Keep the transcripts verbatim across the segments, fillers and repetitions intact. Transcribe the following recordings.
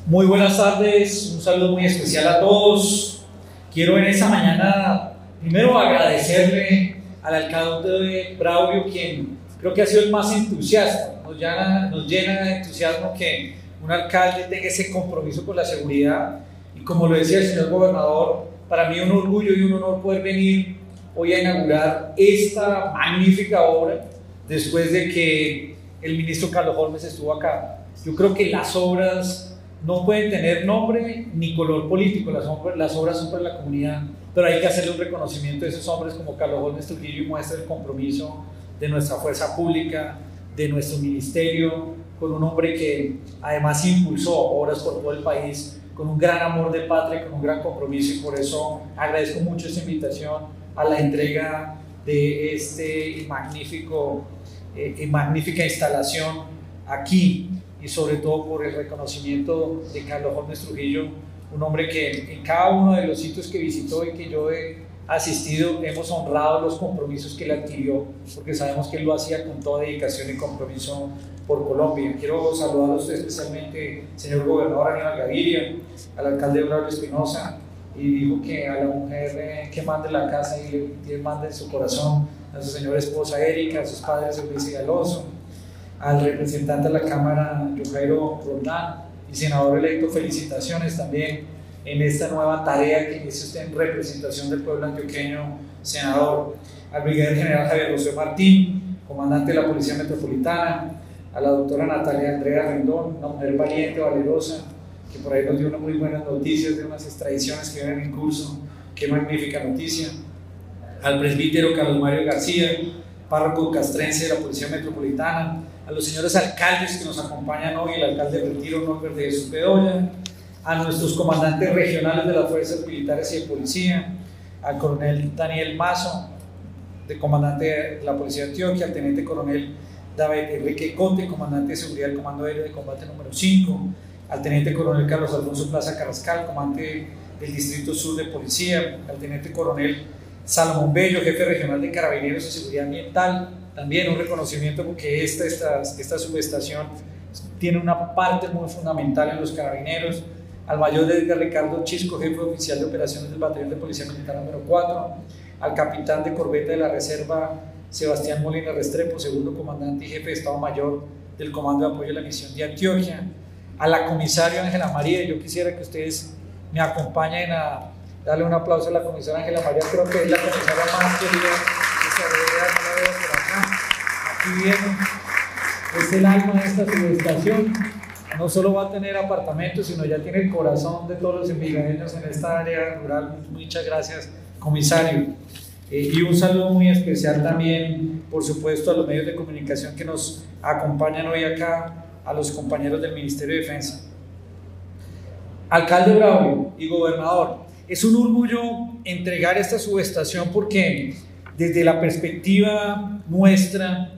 Muy buenas tardes, un saludo muy especial a todos. Quiero en esta mañana primero agradecerle al alcalde Braulio, quien creo que ha sido el más entusiasta. Nos llena, nos llena de entusiasmo que un alcalde tenga ese compromiso con la seguridad. Y como lo decía el señor gobernador, para mí un orgullo y un honor poder venir hoy a inaugurar esta magnífica obra después de que el ministro Carlos Holmes estuvo acá. Yo creo que las obras no pueden tener nombre ni color político, las, las obras son para la comunidad, pero hay que hacerle un reconocimiento a esos hombres como Carlos Holmes Trujillo y muestra el compromiso de nuestra fuerza pública, de nuestro ministerio, con un hombre que además impulsó obras por todo el país, con un gran amor de patria, con un gran compromiso, y por eso agradezco mucho esta invitación a la entrega de este magnífico, eh, magnífica instalación aquí, y sobre todo por el reconocimiento de Carlos Holmes Trujillo, un hombre que en cada uno de los sitios que visitó y que yo he asistido hemos honrado los compromisos que él adquirió, porque sabemos que él lo hacía con toda dedicación y compromiso por Colombia. Quiero saludar a usted especialmente, señor gobernador Aníbal Gaviria, al alcalde Braulio Espinosa, y dijo que a la mujer eh, que manda en la casa y le manda en su corazón, a su señora esposa Erika, a sus padres Luis y Alonso, al representante de la Cámara, Yojairo Roldán, y senador electo, felicitaciones también en esta nueva tarea que inicia usted en representación del pueblo antioqueño, senador. Al brigadier general Javier José Martín, comandante de la Policía Metropolitana, a la doctora Natalia Andrea Rendón, una mujer valiente, valerosa, que por ahí nos dio unas muy buenas noticias de unas extradiciones que vienen en curso. Qué magnífica noticia. Al presbítero Carlos Mario García, párroco castrense de la Policía Metropolitana, a los señores alcaldes que nos acompañan hoy, el alcalde de Retiro, Norbert de Jesús Bedoya, a nuestros comandantes regionales de las fuerzas militares y de policía, al coronel Daniel Mazo, de comandante de la Policía de Antioquia, al teniente coronel David Enrique Conte, comandante de seguridad del Comando Aéreo de Combate número cinco, al teniente coronel Carlos Alfonso Plaza Carrascal, comandante del Distrito Sur de Policía, al teniente coronel Salomón Bello, jefe regional de Carabineros de Seguridad Ambiental. También un reconocimiento porque esta, esta, esta subestación tiene una parte muy fundamental en los carabineros. Al mayor Edgar Ricardo Chisco, jefe oficial de operaciones del Batallón de Policía Militar número cuatro, al capitán de corbeta de la Reserva Sebastián Molina Restrepo, segundo comandante y jefe de Estado Mayor del Comando de Apoyo a la Misión de Antioquia, a la comisaria Ángela María. Yo quisiera que ustedes me acompañen a darle un aplauso a la comisaria Ángela María, creo que es la comisaria más querida de seguridad, no la veo por acá. Aquí viene, es el alma de esta subestación. No solo va a tener apartamentos, sino ya tiene el corazón de todos los envigadeños en esta área rural. Muchas gracias, comisario. Eh, y un saludo muy especial también, por supuesto, a los medios de comunicación que nos acompañan hoy acá, a los compañeros del Ministerio de Defensa. Alcalde Braulio y gobernador, es un orgullo entregar esta subestación porque desde la perspectiva nuestra,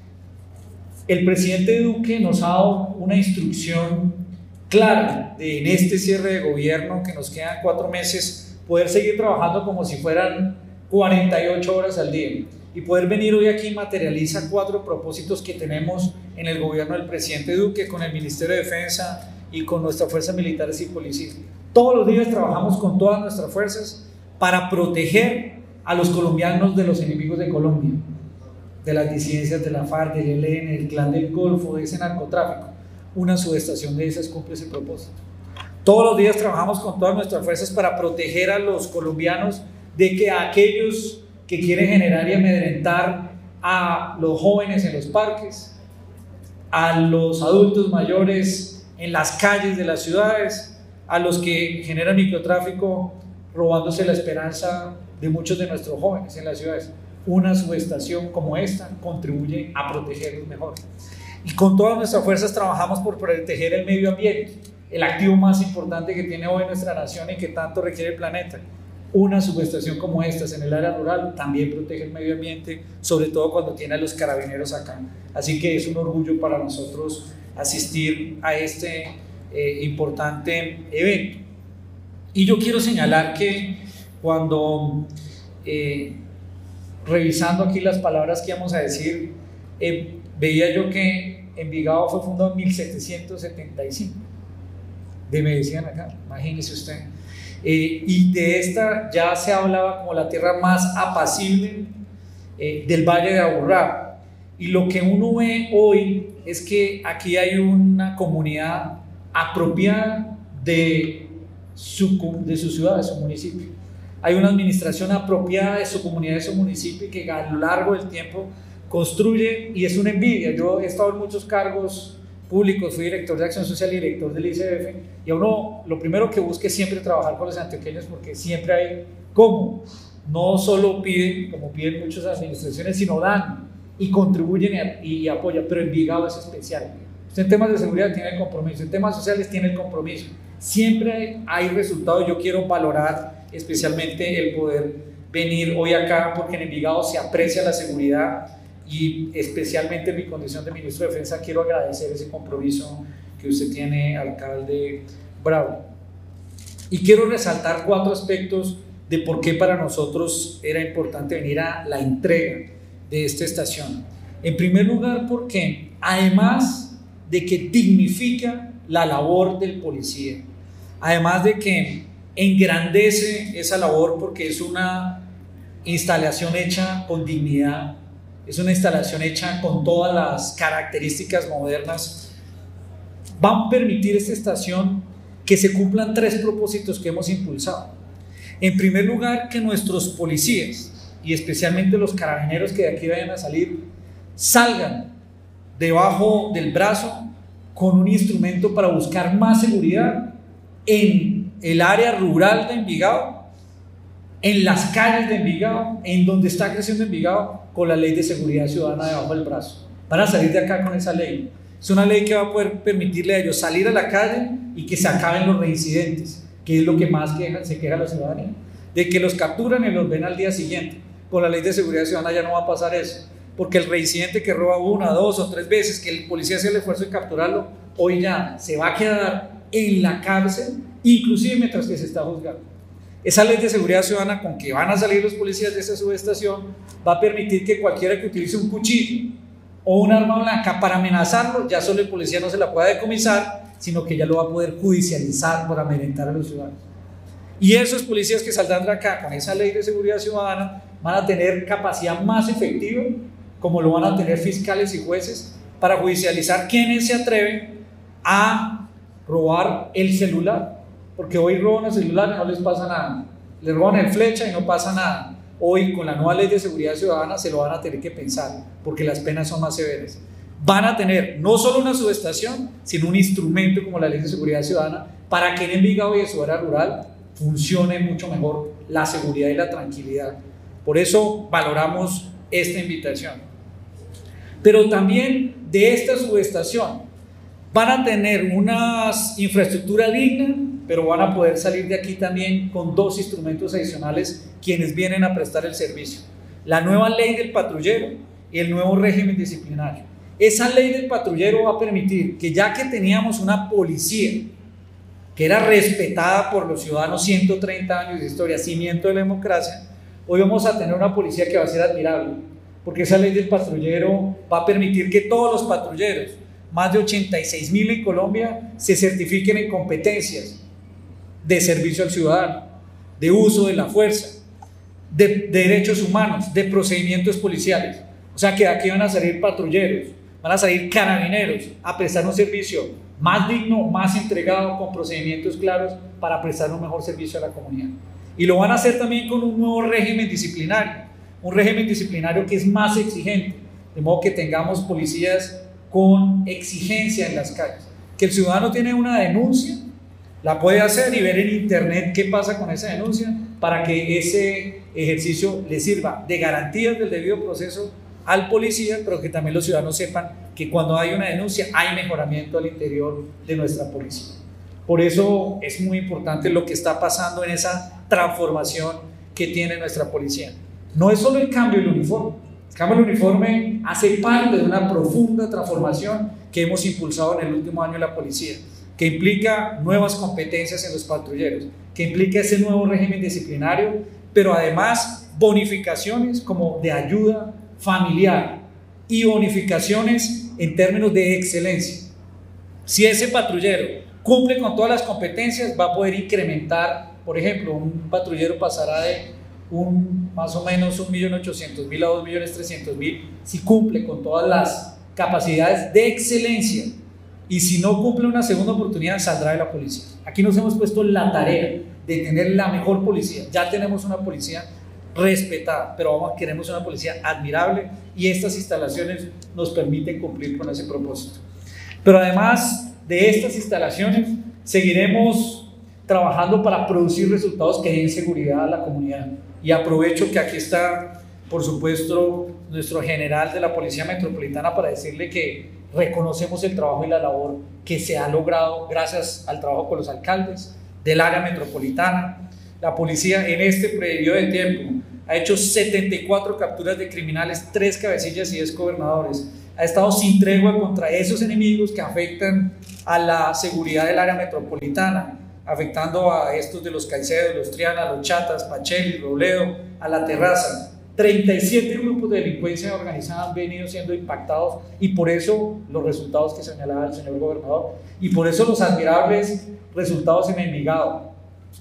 el presidente Duque nos ha dado una instrucción clara de en este cierre de gobierno, que nos quedan cuatro meses, poder seguir trabajando como si fueran cuarenta y ocho horas al día, y poder venir hoy aquí materializa cuatro propósitos que tenemos en el gobierno del presidente Duque, con el Ministerio de Defensa y con nuestras fuerzas militares y policías. Todos los días trabajamos con todas nuestras fuerzas para proteger a los colombianos de los enemigos de Colombia, de las disidencias de la FARC, del E L N, del Clan del Golfo, de ese narcotráfico. Una subestación de esas cumple ese propósito. Todos los días trabajamos con todas nuestras fuerzas para proteger a los colombianos de que a aquellos que quieren generar y amedrentar a los jóvenes en los parques, a los adultos mayores en las calles de las ciudades, a los que generan microtráfico robándose la esperanza de muchos de nuestros jóvenes en las ciudades. Una subestación como esta contribuye a protegerlos mejor. Y con todas nuestras fuerzas trabajamos por proteger el medio ambiente, el activo más importante que tiene hoy nuestra nación y que tanto requiere el planeta. Una subestación como esta en el área rural también protege el medio ambiente, sobre todo cuando tiene a los carabineros acá. Así que es un orgullo para nosotros asistir a este eh, importante evento. Y yo quiero señalar que cuando eh, revisando aquí las palabras que íbamos a decir, eh, veía yo que Envigado fue fundado en mil setecientos setenta y cinco. de medicina acá, imagínese usted. Eh, y de esta ya se hablaba como la tierra más apacible eh, del Valle de Aburrá. Y lo que uno ve hoy es que aquí hay una comunidad apropiada de su, de su ciudad, de su municipio. Hay una administración apropiada de su comunidad, de su municipio, y que a lo largo del tiempo construye, y es una envidia. Yo he estado en muchos cargos públicos, fui director de Acción Social y director del I C B F, y a uno lo primero que busca es siempre trabajar con los antioqueños, porque siempre hay cómo. No solo piden, como piden muchas administraciones, sino dan y contribuyen y, y apoyan, pero Envigado es especial. Usted en temas de seguridad tiene el compromiso, en temas sociales tiene el compromiso. Siempre hay resultados. Yo quiero valorar especialmente el poder venir hoy acá, porque en Envigado se aprecia la seguridad, y especialmente en mi condición de ministro de Defensa quiero agradecer ese compromiso que usted tiene, alcalde Braulio. Y quiero resaltar cuatro aspectos de por qué para nosotros era importante venir a la entrega de esta estación. En primer lugar, porque además de que dignifica la labor del policía, además de que engrandece esa labor, porque es una instalación hecha con dignidad, es una instalación hecha con todas las características modernas, va a permitir esta estación que se cumplan tres propósitos que hemos impulsado. En primer lugar, que nuestros policías, y especialmente los carabineros que de aquí vayan a salir, salgan debajo del brazo con un instrumento para buscar más seguridad en el área rural de Envigado, en las calles de Envigado, en donde está creciendo Envigado, con la ley de seguridad ciudadana debajo del brazo. Van a salir de acá con esa ley. Es una ley que va a poder permitirle a ellos salir a la calle y que se acaben los reincidentes, que es lo que más queja, se queja la ciudadanía, de que los capturan y los ven al día siguiente. Con la ley de seguridad ciudadana ya no va a pasar eso, porque el reincidente que roba una, dos o tres veces, que el policía hace el esfuerzo de capturarlo, hoy ya se va a quedar en la cárcel, inclusive mientras que se está juzgando. Esa ley de seguridad ciudadana, con que van a salir los policías de esa subestación, va a permitir que cualquiera que utilice un cuchillo o un arma blanca para amenazarlo, ya solo el policía no se la pueda decomisar, sino que ya lo va a poder judicializar por amedrentar a los ciudadanos. Y esos policías que saldrán de acá con esa ley de seguridad ciudadana van a tener capacidad más efectiva, como lo van a tener fiscales y jueces, para judicializar quienes se atreven a robar el celular. Porque hoy roban el celular y no les pasa nada, le roban el flecha y no pasa nada. Hoy con la nueva ley de seguridad ciudadana se lo van a tener que pensar, porque las penas son más severas. Van a tener no solo una subestación, sino un instrumento como la ley de seguridad ciudadana, para que en Envigado y en su área rural funcione mucho mejor la seguridad y la tranquilidad. Por eso valoramos esta invitación. Pero también de esta subestación van a tener una infraestructura digna, pero van a poder salir de aquí también con dos instrumentos adicionales quienes vienen a prestar el servicio: la nueva ley del patrullero y el nuevo régimen disciplinario. Esa ley del patrullero va a permitir que, ya que teníamos una policía que era respetada por los ciudadanos, ciento treinta años de historia, cimiento de la democracia, hoy vamos a tener una policía que va a ser admirable, porque esa ley del patrullero va a permitir que todos los patrulleros, más de ochenta y seis mil en Colombia, se certifiquen en competencias de servicio al ciudadano, de uso de la fuerza, de, de derechos humanos, de procedimientos policiales. O sea que de aquí van a salir patrulleros, van a salir carabineros a prestar un servicio más digno, más entregado, con procedimientos claros para prestar un mejor servicio a la comunidad. Y lo van a hacer también con un nuevo régimen disciplinario, un régimen disciplinario que es más exigente, de modo que tengamos policías con exigencia en las calles, que el ciudadano tiene una denuncia, la puede hacer y ver en internet qué pasa con esa denuncia, para que ese ejercicio le sirva de garantías del debido proceso al policía, pero que también los ciudadanos sepan que cuando hay una denuncia hay mejoramiento al interior de nuestra policía. Por eso es muy importante lo que está pasando en esa transformación que tiene nuestra policía. No es solo el cambio del uniforme, el cambio del uniforme hace parte de una profunda transformación que hemos impulsado en el último año en la policía, que implica nuevas competencias en los patrulleros, que implica ese nuevo régimen disciplinario, pero además bonificaciones como de ayuda familiar y bonificaciones en términos de excelencia. Si ese patrullero cumple con todas las competencias, va a poder incrementar, por ejemplo, un patrullero pasará de un, más o menos un millón ochocientos mil a dos millones trescientos mil si cumple con todas las capacidades de excelencia, y si no cumple una segunda oportunidad saldrá de la policía. Aquí nos hemos puesto la tarea de tener la mejor policía. Ya tenemos una policía respetada, pero vamos, queremos una policía admirable, y estas instalaciones nos permiten cumplir con ese propósito. Pero además de estas instalaciones, seguiremos trabajando para producir resultados que den seguridad a la comunidad. Y aprovecho que aquí está, por supuesto, nuestro general de la Policía Metropolitana para decirle que reconocemos el trabajo y la labor que se ha logrado gracias al trabajo con los alcaldes del área metropolitana. La policía en este periodo de tiempo ha hecho setenta y cuatro capturas de criminales, tres cabecillas y diez gobernadores. Ha estado sin tregua contra esos enemigos que afectan a la seguridad del área metropolitana, afectando a estos de los Caicedo, los Triana, los Chatas, Pacheli, Robledo, a la Terraza. treinta y siete grupos de delincuencia organizada han venido siendo impactados, y por eso los resultados que señalaba el señor gobernador, y por eso los admirables resultados en Envigado.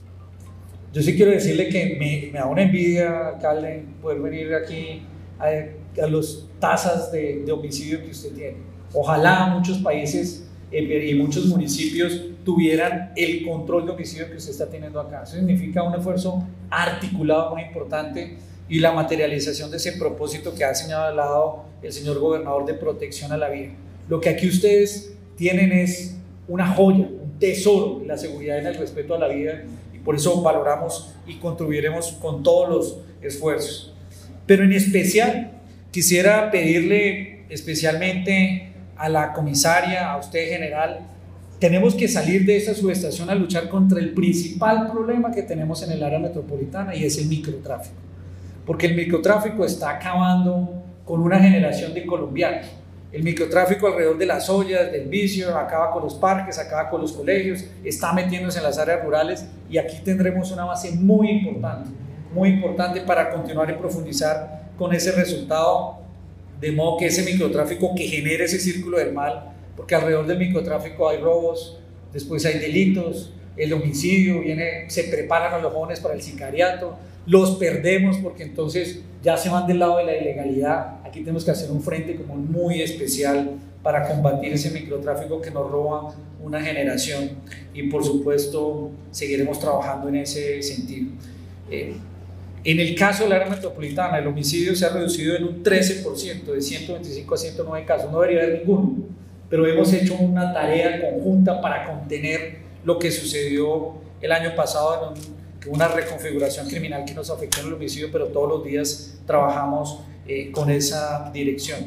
Yo sí quiero decirle que me, me da una envidia, alcalde, poder venir aquí a, a las tasas de, de homicidio que usted tiene. Ojalá muchos países eh, y muchos municipios tuvieran el control de homicidio que usted está teniendo acá. Eso significa un esfuerzo articulado muy importante, y la materialización de ese propósito que ha señalado el señor gobernador de protección a la vida. Lo que aquí ustedes tienen es una joya, un tesoro, la seguridad y el respeto a la vida, y por eso valoramos y contribuiremos con todos los esfuerzos. Pero en especial quisiera pedirle especialmente a la comisaria, a usted general, tenemos que salir de esta subestación a luchar contra el principal problema que tenemos en el área metropolitana, y es el microtráfico. Porque el microtráfico está acabando con una generación de colombianos. El microtráfico alrededor de las ollas, del vicio, acaba con los parques, acaba con los colegios, está metiéndose en las áreas rurales, y aquí tendremos una base muy importante, muy importante para continuar y profundizar con ese resultado, de modo que ese microtráfico que genere ese círculo del mal, porque alrededor del microtráfico hay robos, después hay delitos, el homicidio, viene, se preparan a los jóvenes para el sicariato, los perdemos porque entonces ya se van del lado de la ilegalidad. Aquí tenemos que hacer un frente común muy especial para combatir ese microtráfico que nos roba una generación, y por supuesto seguiremos trabajando en ese sentido. Eh, en el caso del área metropolitana, el homicidio se ha reducido en un trece por ciento, de ciento veinticinco a ciento nueve casos, no debería haber ninguno, pero hemos hecho una tarea conjunta para contener lo que sucedió el año pasado en un una reconfiguración criminal que nos afectó en el homicidio, pero todos los días trabajamos eh, con esa dirección.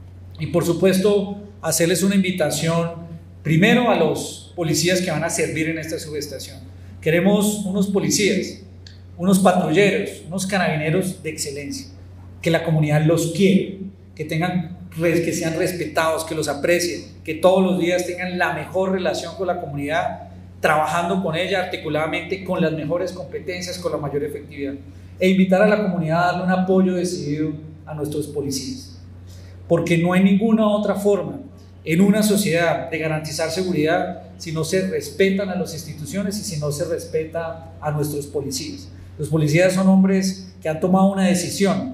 Y por supuesto, hacerles una invitación primero a los policías que van a servir en esta subestación. Queremos unos policías, unos patrulleros, unos carabineros de excelencia, que la comunidad los quiere, que tengan, que sean respetados, que los aprecien, que todos los días tengan la mejor relación con la comunidad, trabajando con ella articuladamente, con las mejores competencias, con la mayor efectividad, e invitar a la comunidad a darle un apoyo decidido a nuestros policías, porque no hay ninguna otra forma en una sociedad de garantizar seguridad si no se respetan a las instituciones y si no se respeta a nuestros policías. Los policías son hombres que han tomado una decisión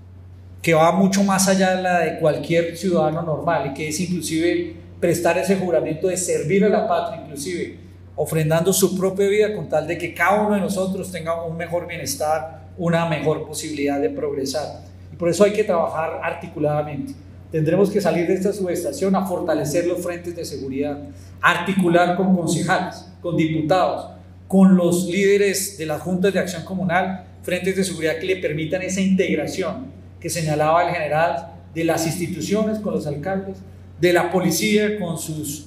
que va mucho más allá de la de cualquier ciudadano normal, y que es inclusive prestar ese juramento de servir a la patria, inclusive ofrendando su propia vida con tal de que cada uno de nosotros tenga un mejor bienestar, una mejor posibilidad de progresar. Y por eso hay que trabajar articuladamente. Tendremos que salir de esta subestación a fortalecer los frentes de seguridad, articular con concejales, con diputados, con los líderes de las juntas de acción comunal, frentes de seguridad que le permitan esa integración que señalaba el general, de las instituciones con los alcaldes, de la policía con sus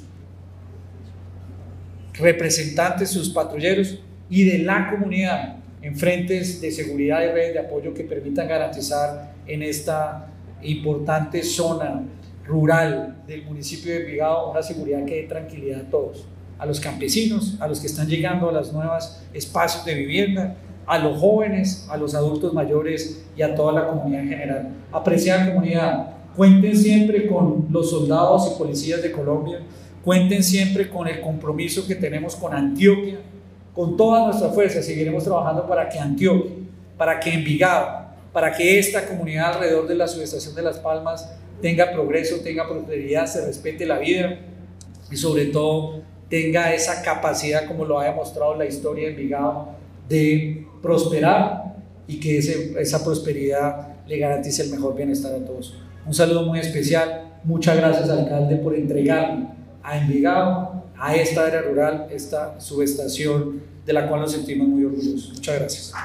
representantes, sus patrulleros, y de la comunidad en frentes de seguridad y redes de apoyo que permitan garantizar en esta importante zona rural del municipio de Envigado una seguridad que dé tranquilidad a todos, a los campesinos, a los que están llegando a los nuevos espacios de vivienda, a los jóvenes, a los adultos mayores y a toda la comunidad en general. Apreciada comunidad, cuenten siempre con los soldados y policías de Colombia, cuenten siempre con el compromiso que tenemos con Antioquia, con toda nuestra fuerza. Seguiremos trabajando para que Antioquia, para que Envigado, para que esta comunidad alrededor de la subestación de Las Palmas tenga progreso, tenga prosperidad, se respete la vida y sobre todo tenga esa capacidad, como lo ha demostrado la historia de Envigado, de prosperar y que ese, esa prosperidad le garantice el mejor bienestar a todos. Un saludo muy especial, muchas gracias, alcalde, por entregarle a Envigado, a esta área rural, esta subestación de la cual nos sentimos muy orgullosos. Muchas gracias.